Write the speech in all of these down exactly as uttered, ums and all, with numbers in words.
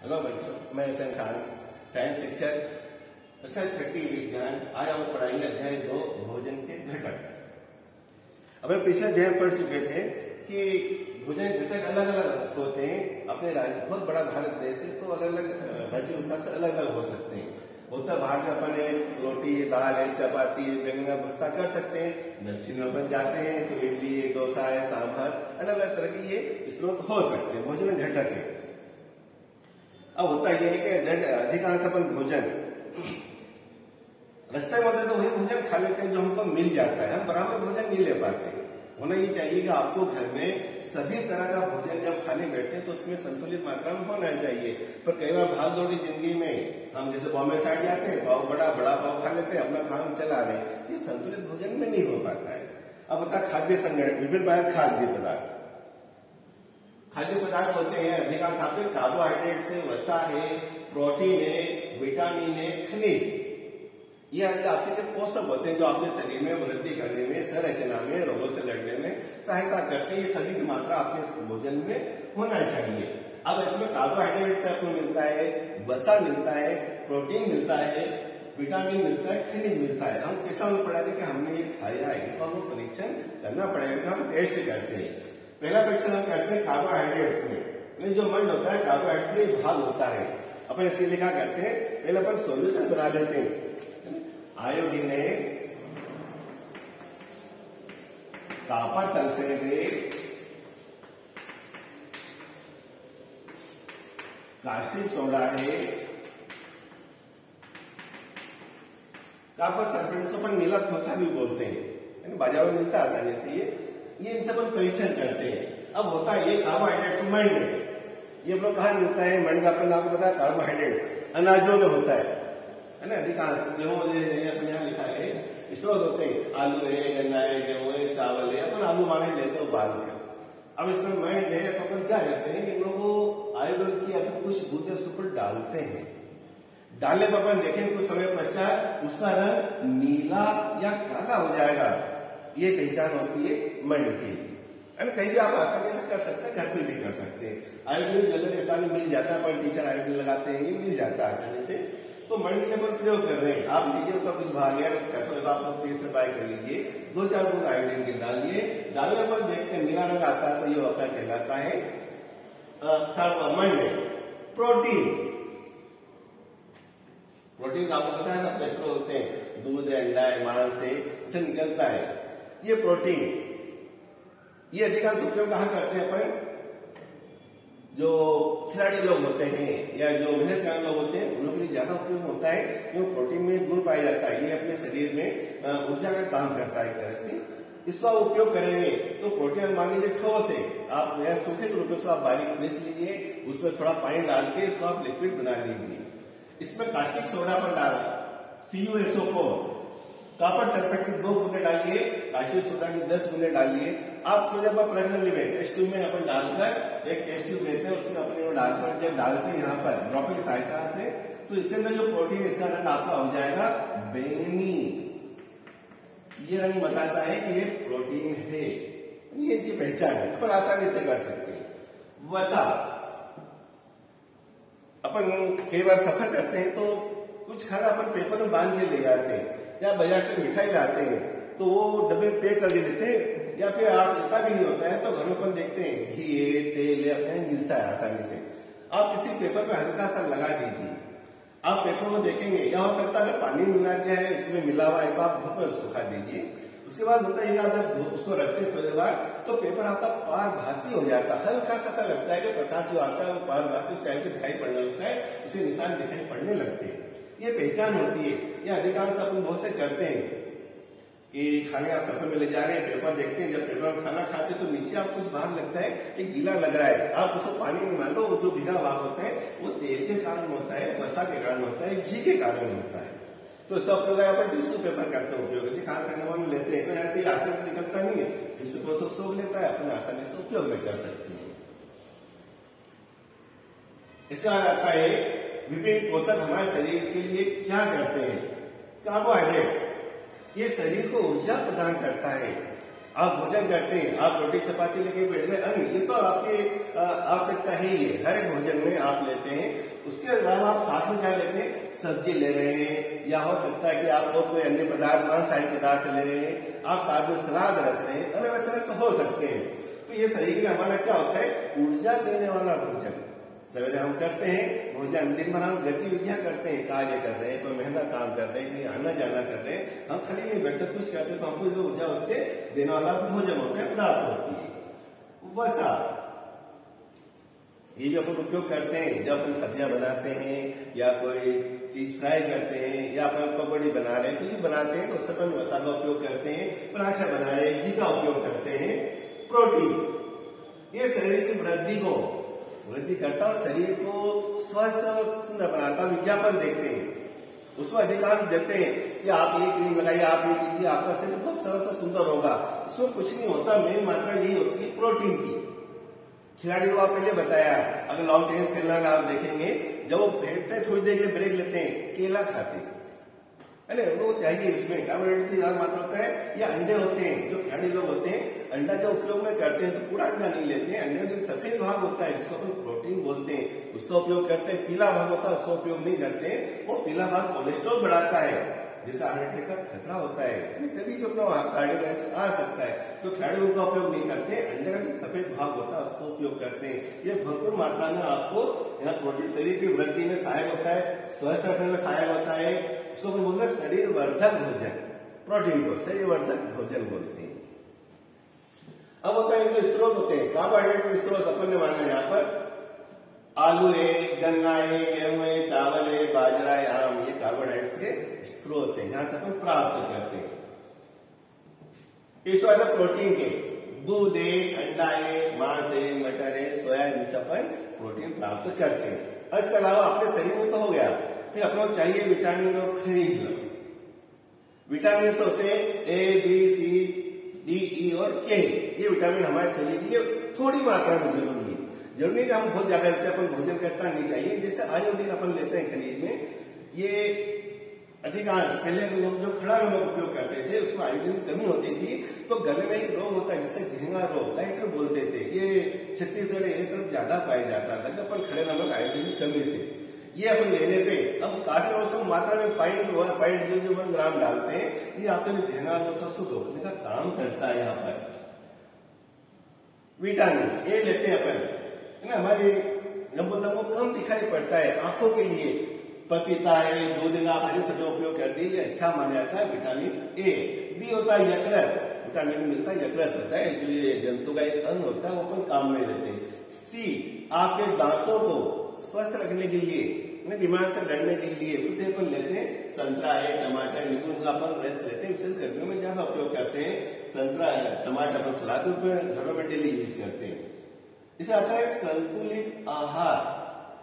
Hello बच्चों, मैं S N Khan, science शिक्षक, कक्षा छठी विज्ञान। आज हम पढ़ाएंगे अध्याय दो, भोजन के घटक। अब हम पिछले अध्याय पढ़ चुके थे कि भोजन के घटक अलग अलग होते हैं। अपने राज्य बहुत बड़ा भारत देश है, तो अलग अलग राज्यों के हिसाब से अलग अलग हो सकते हैं। उत्तर भारत में अपन रोटी, दाल है, चपाती, बैंगन का भुर्ता कर सकते हैं। दक्षिण में अपन जाते हैं तो इडली है, डोसा है, सांभर, अलग अलग तरह के ये स्रोत हो सकते हैं। भोजन में घटक है। अब होता यह है कि अधिकांश अपन भोजन रास्ते में होता है तो वही भोजन खा लेते हैं जो हमको मिल जाता है। हम बराबर भोजन नहीं ले पाते। होना ये चाहिए कि आपको घर में सभी तरह का भोजन जब खाने बैठे तो उसमें संतुलित मात्रा में होना चाहिए। पर कई बार भाग दौड़ी जिंदगी में हम जैसे बॉम्बे साइड जाते हैं, पाव बड़ा बड़ा पाव खा लेते हैं, अपना काम चला रहे हैं, ये संतुलित भोजन में नहीं हो पाता है। अब होता खाद्य संगठन, विभिन्न प्रकार खाद्य पदार्थ खाद्य पदार्थ होते हैं। अधिकांश आपके कार्बोहाइड्रेट्स है, वसा है, प्रोटीन है, विटामिन है, खनिज, ये आपके जो पोषक होते हैं जो आपके शरीर में वृद्धि करने में, संरचना में, रोगों से लड़ने में सहायता करते हैं। ये सभी की मात्रा आपके भोजन में होना चाहिए। अब इसमें कार्बोहाइड्रेट से आपको मिलता है, वसा मिलता है, प्रोटीन मिलता है, विटामिन मिलता है, खनिज मिलता है। हम किस में पढ़ेंगे कि हमने ये खाया है, इनको हमको परीक्षण करना पड़ेगा। हम टेस्ट करते हैं। पहला परीक्षण हम करते हैं कार्बोहाइड्रेट्स में। जो मंड होता है कार्बोहाइड्रेट्स में भाग होता है। अपन इसके लिए क्या करते हैं, पहले अपन सॉल्यूशन बना लेते हैं। आयोडीन है, कॉपर सल्फेट है, कास्टिक सोडा है, कॉपर सल्फेट को अपन नीला थोथा भी बोलते हैं, बाजार में मिलता है आसानी से। ये ये इनसे अपन परीक्षण करते हैं। अब होता है ये कार्बोहाइड्रेट मंड है। ये अपना कहा मिलता है मंड का, अपन आपको पता है कार्बोहाइड्रेट अनाजों में होता है है ना। अधिकांश गेहूं अपने यहाँ लिखा है स्रोत होते हैं, आलू है, गन्ना है, गेहूं है, चावल है, अपन आलू माने लेते हो बाल कर। अब इसमें मंड है तो अपन क्या करते हैं कि इन लोगों को आयोडीन की अपन कुछ बूंदे उसके ऊपर डालते हैं। डालने पर अपन देखें कुछ समय पश्चात उसका रंग नीला या काला हो जाएगा। ये पहचान होती है मंड की। कहीं भी आप आसानी से कर सकते हैं, घर पे भी कर सकते हैं। आयोडीन जनरल स्थान में मिल जाता है, पर टीचर आयोडीन लगाते हैं, ये मिल जाता है आसानी से। तो मंड के अपन प्रयोग कर रहे हैं। आप लीजिए उसका कुछ भाग लिया, आप लोग फेस से बाय कर लीजिए, दो चार बूंद आयोडीन के डालिए। डालने पर देखते हैं नीला रंग आता है तो ये अपना कहलाता है मंड। प्रोटीन प्रोटीन आपको पता है ना, कोलेस्ट्रॉल होते हैं, दूध है, अंडा है, मांस है, इसे निकलता है ये प्रोटीन। ये अधिकांश उपयोग कहाँ करते हैं अपन, जो खिलाड़ी लोग होते हैं या जो मेहनत करने लोग होते हैं, उन लोगों के लिए ज्यादा उपयोग होता है। क्योंकि प्रोटीन में गुण पाया जाता है, ये अपने शरीर में ऊर्जा का काम करता है। एक तरह से इसका उपयोग करेंगे तो प्रोटीन मान लीजिए ठोस है, आप यह सूखे रूप में आप बारीक पीस लीजिए, उसमें थोड़ा पानी डाल के इसको आप लिक्विड बना लीजिए। इसमें कास्टिक सोडा पर डाला C U S O four, copper sulphate की दो बूंदे डालिए, कास्टिक सोडा की दस बूंदे डालिए। आप थोड़ा जब प्रज्ञा में टेस्ट ट्यूब में अपन डालकर एक टेस्ट ट्यूब लेते हैं, उसमें अपने वो डालकर जब डालते हैं यहाँ पर ड्रॉपिंग की सहायता से, तो इसके अंदर जो प्रोटीन इसका रंग आपका हो जाएगा बैंगनी। ये रंग बताता है कि ये प्रोटीन है, ये इनकी पहचान है, अपन आसानी से कर सकते हैं। वसा, अपन कई बार सफर करते हैं तो कुछ खाना अपन पेपर में बांध के ले जाते हैं, या बाजार से मिठाई लाते हैं तो वो डब्बे पैक कर देते हैं, या फिर आप इतना भी नहीं होता है तो घर में अपन देखते हैं घी है, तेल है, अपने मिलता है आसानी से। आप किसी पेपर में हल्का सा लगा दीजिए, आप पेपर में देखेंगे, या हो सकता है पानी मिला दिया है, इसमें मिला हुआ है तो आप धोकर सुखा दीजिए। उसके बाद होता है आप जब उसको रखते हैं थोड़ी देर बाद तो पेपर आपका पारभासी हो जाता है। हल्का सा सा लगता है कि प्रकाश जो आता है वो पारभासी उस टाइप से दिखाई पड़ने लगता है, उसे निशान दिखाई पड़ने लगते हैं। ये पहचान होती है। ये अधिकांश अपन बहुत से करते हैं कि खाने आप सफर में ले जा रहे हैं, पेपर देखते हैं, जब पेपर में खाना खाते हैं तो नीचे आप कुछ बाहर लगता है एक गीला लग रहा है, आप उसको पानी नहीं मानते, वो जो भीगा भाग होता है वो तेल के कारण होता है, वसा के कारण होता है, घी के कारण होता है। तो इसका उपयोग अपन टिश्यू पेपर करते हैं, उपयोग खास में लेते हैं, तो आसानी से निकलता नहीं है, टिश्यू पेपर सोख लेता है, अपन आसानी से उपयोग में कर सकते हैं। इसके बाद आता है विभिन्न पोषक हमारे शरीर के लिए क्या करते हैं। कार्बोहाइड्रेट ये शरीर को ऊर्जा प्रदान करता है। आप भोजन करते हैं, आप रोटी चपाती लेके बैठ गए, अन्न ये तो आपकी आवश्यकता है ही है, हर एक भोजन में आप लेते हैं। उसके अलावा आप साथ में क्या लेते हैं, सब्जी ले रहे हैं, या हो सकता है कि आप और कोई अन्य पदार्थ, मांसाहारी पदार्थ ले रहे हैं, आप साथ में सलाद रख रहे हैं, अलग अलग तरह से हो सकते हैं। तो ये शरीर के लिए हमारा क्या होता है, ऊर्जा देने वाला भोजन। सवेरे हम करते हैं भोजन, दिन भर हम गतिविधियां करते हैं, कार्य कर रहे हैं, कोई मेहनत काम कर रहे हैं, कहीं आना जाना कर रहे हैं, हम खाली नहीं बैठे कुछ करते हैं, तो हमको जो ऊर्जा उससे देने वाला भोजन होता है, प्राप्त होती है। वसा ये भी अपन उपयोग करते हैं जब अपन सब्जियां बनाते हैं या कोई चीज फ्राई करते हैं या अपन पकौड़ी बना रहे हैं, कुछ बनाते हैं तो उससे अपन वसा का उपयोग करते हैं, पराठा बना रहे हैं, घी का उपयोग करते हैं। प्रोटीन ये शरीर की वृद्धि को वृद्धि करता और शरीर को स्वस्थ और सुंदर बनाता। विज्ञापन देखते हैं उसमें अधिकांश देखते हैं कि आप ये क्रीम लगाइए, आप ये कीजिए, आपका शरीर बहुत सरल सा सुंदर होगा। उसमें कुछ नहीं होता, मेन मात्रा यही होती है प्रोटीन की। खिलाड़ी को आप पहले बताया, अगर लॉन्ग टेनिस खेलना आप देखेंगे, जब वो बैठते हैं थोड़ी देर के लिए ब्रेक लेते हैं, केला खाते हैं, अरे वो चाहिए, इसमें कार्बोहाइड्रेट की ज्यादा मात्रा होता है। या अंडे होते हैं, जो खिलाड़ी लोग होते हैं अंडा जो उपयोग में करते हैं तो पूरा अंडा नहीं लेते हैं, अंडे जो सफेद भाग होता है जिसको अपन प्रोटीन बोलते हैं उसका उपयोग करते हैं। पीला भाग होता है उसका उपयोग नहीं करते हैं, वो पीला भाग कोलेस्ट्रॉल बढ़ाता है, जिससे हार्ट अटैक का खतरा होता है, कभी भी अपना कार्डियक अरेस्ट आ सकता है। तो खिलाड़ी उनका उपयोग नहीं करते, अंडे का जो सफेद भाग होता है उसका उपयोग करते हैं। ये भरपूर मात्रा में आपको यहाँ प्रोटीन शरीर की वृद्धि में सहायक होता है, स्वस्थ रखने में सहायक होता है। इसको हम बोलते हैं शरीर वर्धक भोजन, प्रोटीन को शरीर वर्धक भोजन बोलते हैं। अब होता है इनके स्रोत होते हैं, कार्बोहाइड्रेट के स्रोत अपन ने माना यहाँ पर आलू है, गन्ना है, गेहूं है, चावल है, बाजरा है, आम, ये कार्बोहाइड्रेट्स के स्रोत हैं जहां से अपन प्राप्त करते हैं। इस वाले प्रोटीन के दूध है, अंडा है, मांस है, मटर है, सोयाबीन से अपन प्रोटीन प्राप्त करते हैं। इसके अलावा अपने शरीर में तो हो गया, फिर अपने को चाहिए विटामिन और खनिज। विटामिन होते हैं ए, बी, सी, डी, ई और के। ये विटामिन हमारे शरीर के लिए थोड़ी मात्रा में जरूरी है, जरूरी नहीं कि हम बहुत ज्यादा इससे अपन भोजन करता नहीं चाहिए। जैसे आयोडीन अपन लेते हैं खनिज में, ये अधिकांश पहले के लोग जो खड़ा नमक उपयोग करते थे उसमें आयोडीन की कमी होती थी, तो गले में एक रोग होता है जिससे घेंगा रोग, गाइटर बोलते थे, ये छत्तीसगढ़ एक तरफ ज्यादा पाया जाता था अपन खड़े नमक आयोडीन की कमी से। ये अपन लेने पे अब काफी औसत मात्रा में पॉइंट पॉइंट जो जो वन ग्राम डालते हैं, ये आपका जो घेंगा रोग था उसको रोकने का काम करता है। यहाँ पर विटामिन ए लेते हैं अपन, है ना, हमारे जब मतलब वो कम दिखाई पड़ता है आंखों के लिए, पपीता है, दूधिना, हरी सब्जियों का उपयोग करते हैं, अच्छा माना जाता है विटामिन ए। बी होता है यकृत, विटामिन मिलता है यकृत होता है, जो ये जंतु का एक अंग होता है वो अपन काम में लेते हैं। सी आपके दांतों को स्वस्थ रखने के लिए, बीमार से लड़ने के लिए कुछ अपन लेते हैं, संतरा है, टमाटर, नींबू का अपन रस लेते हैं, विशेष गर्मियों में ज्यादा उपयोग करते हैं। संतरा टमाटर अपन सलाद में घरों में डेली यूज करते हैं। इसे आता है संतुलित आहार।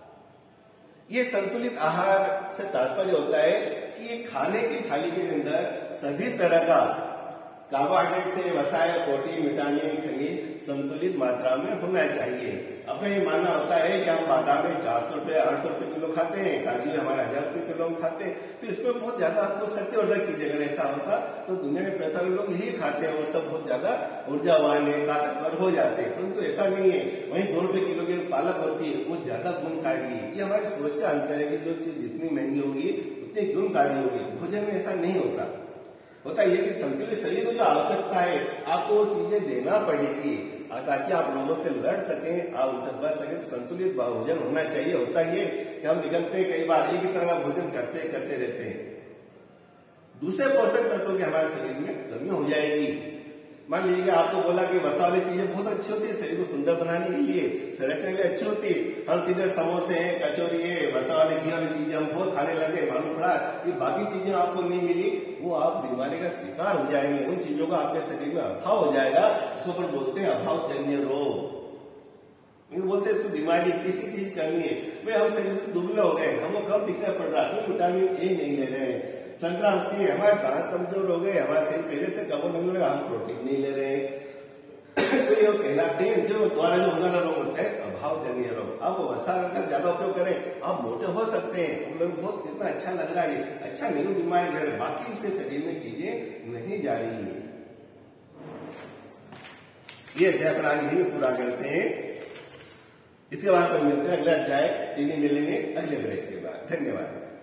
ये संतुलित आहार से तात्पर्य होता है कि ये खाने की थाली के अंदर सभी तरह का कार्बोहाइड्रेट से वसाए, प्रोटीन, विटामिन, खनिज संतुलित मात्रा में होना चाहिए। अपने ये मानना होता है कि हम बादाम में चार सौ रुपए आठ सौ रुपए किलो खाते हैं, काजू हमारे हजार रुपए किलो हम खाते हैं, तो इसमें बहुत ज्यादा आपको शक्तिवर्धक चीजें, अगर ऐसा होता तो दुनिया में पैसा लोग यही खाते हैं और सब बहुत ज्यादा ऊर्जावान है, ताकतवर हो जाते हैं, परंतु ऐसा नहीं है। वहीं दो रुपए किलो की पालक होती है वो ज्यादा गुणकारी है। ये हमारी सोच का अंतर है कि जो चीज जितनी महंगी होगी उतनी गुणकारी होगी। भोजन में ऐसा नहीं होता होता यह कि संतुलित शरीर को जो आवश्यकता है आपको वो चीजें देना पड़ेगी ताकि आप लोगों से लड़ सकें, आप उनसे बच सकें। तो संतुलित भोजन होना चाहिए। होता ये कि हम निकलते कई बार एक ही तरह का भोजन करते करते रहते हैं, दूसरे पोषक तत्वों की हमारे शरीर में कमी हो जाएगी। मान लीजिए कि आपको बोला कि वसा वाली चीजें बहुत अच्छी होती है शरीर को सुंदर बनाने के लिए, संरक्षण के लिए अच्छी होती है, हम सीधे समोसे हैं, कचौरी है, वसा वाली घी वाली चीजें हम बहुत खाने लगे, मालूम पड़ा कि बाकी चीजें आपको नहीं मिली, वो आप बीमारी का शिकार हो जाएंगे। उन चीजों का आपके शरीर में अभाव हो जाएगा, उसको पर बोलते हैं अभाव जन्य रोग। बोलते हैं इसको बीमारी, किसी चीज कमी है, वे हम शरीर से दुबले हो गए, हमको कम दिखना पड़ रहा है, विटामिन ए नहीं ले रहे हैं, संतरा सी हमारे दांत कमजोर हो गए, हमारा शरीर पहले से कमर लगने लगा, हम प्रोटीन नहीं ले रहे हैं। तो ये कहलाते हैं जो द्वारा जो होने वाला रोग होता है अभाव जन्य रोग। आप वसा अगर ज्यादा उपयोग करें आप मोटे हो सकते हैं, उन लोग बहुत कितना अच्छा लग रहा है, अच्छा नहीं बीमारी कर, बाकी उसके शरीर में चीजें नहीं जा रही है। ये अध्याय पर आज यही पूरा करते हैं। इसके बाद पर मिलते हैं अगला अध्याय, इन्हीं मिलेंगे अगले ब्रेक के बाद। धन्यवाद।